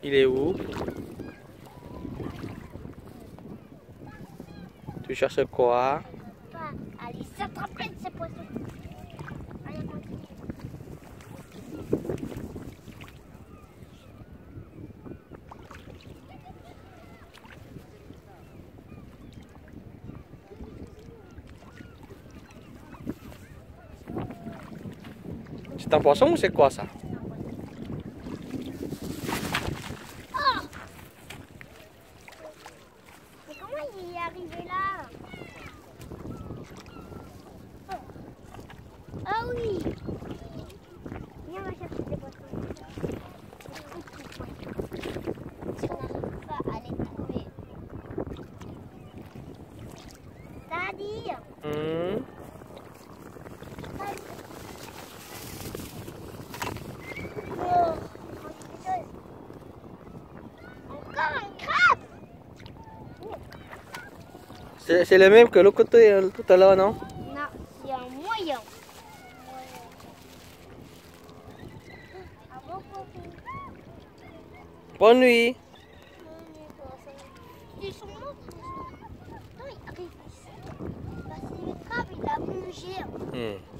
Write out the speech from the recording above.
Il est où? Tu cherches quoi? Allez, s'attraper de ces poissons. Allez, continue. C'est un poisson ou c'est quoi ça? Mais comment il est arrivé là? Ah oui! Viens, on va chercher des poissons. Si on n'arrive pas à les trouver. Daddy! Oh, encore un crabe! C'est le même que l'autre côté tout à l'heure, non? Non, c'est un moyen. Bonne nuit. Ils sont morts. Non, il arrive ici. Parce que le crabe, il a bougé.